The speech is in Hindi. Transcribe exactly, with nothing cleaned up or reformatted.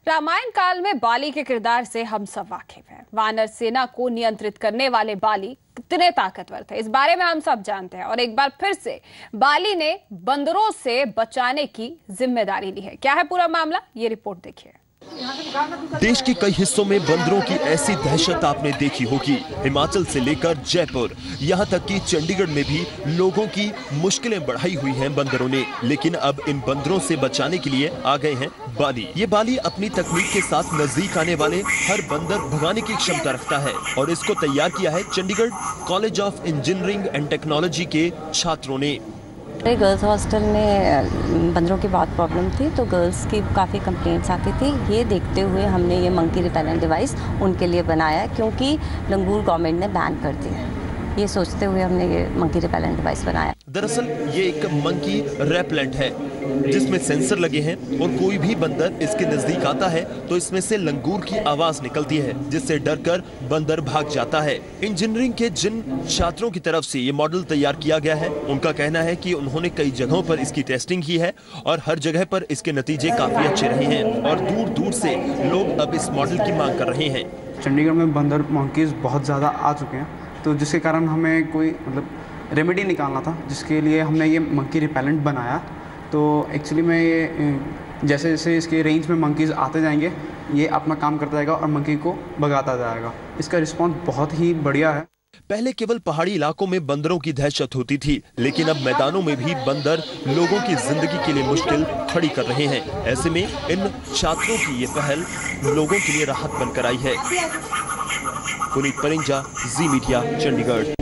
रामायण काल में बाली के किरदार से हम सब वाकिफ हैं। वानर सेना को नियंत्रित करने वाले बाली कितने ताकतवर थे, इस बारे में हम सब जानते हैं। और एक बार फिर से बाली ने बंदरों से बचाने की जिम्मेदारी ली है। क्या है पूरा मामला, ये रिपोर्ट देखिए। देश के कई हिस्सों में बंदरों की ऐसी दहशत आपने देखी होगी। हिमाचल से लेकर जयपुर, यहाँ तक कि चंडीगढ़ में भी लोगों की मुश्किलें बढ़ाई हुई हैं बंदरों ने। लेकिन अब इन बंदरों से बचाने के लिए आ गए हैं बाली। ये बाली अपनी तकनीक के साथ नजदीक आने वाले हर बंदर भगाने की क्षमता रखता है और इसको तैयार किया है Chandigarh College of Engineering and Technology के छात्रों ने। गर्ल्स हॉस्टल में बंदरों की बहुत प्रॉब्लम थी, तो गर्ल्स की काफ़ी कंप्लेंट्स आती थी। ये देखते हुए हमने ये मंकी रिपेलेंट डिवाइस उनके लिए बनाया, क्योंकि लंगूर गवर्नमेंट ने बैन कर दिया। ये सोचते हुए हमने ये मंकी रिपेलेंट डिवाइस बनाया। दरअसल ये एक मंकी रेपेलेंट है जिसमें सेंसर लगे हैं और कोई भी बंदर इसके नजदीक आता है तो इसमें से लंगूर की आवाज निकलती है, जिससे डरकर बंदर भाग जाता है। इंजीनियरिंग के जिन छात्रों की तरफ से ये मॉडल तैयार किया गया है, उनका कहना है कि उन्होंने कई जगहों पर इसकी टेस्टिंग की है और हर जगह पर इसके नतीजे काफी अच्छे रहे हैं और दूर दूर से लोग अब इस मॉडल की मांग कर रहे हैं। चंडीगढ़ में बंदर मंकीज बहुत ज्यादा आ चुके हैं, तो जिसके कारण हमें कोई मतलब रेमेडी निकालना था, जिसके लिए हमने ये मंकी रिपेलेंट बनाया। तो एक्चुअली में ये जैसे जैसे इसके रेंज में मंकीज़ आते जाएंगे, ये अपना काम करता जाएगा और मंकी को भगाता जाएगा। इसका रिस्पॉन्स बहुत ही बढ़िया है। पहले केवल पहाड़ी इलाकों में बंदरों की दहशत होती थी, लेकिन अब मैदानों में भी बंदर लोगों की जिंदगी के लिए मुश्किल खड़ी कर रहे हैं। ऐसे में इन छात्रों की ये पहल लोगों के लिए राहत बनकर आई है। पुनीत परिंजा, जी मीडिया, चंडीगढ़।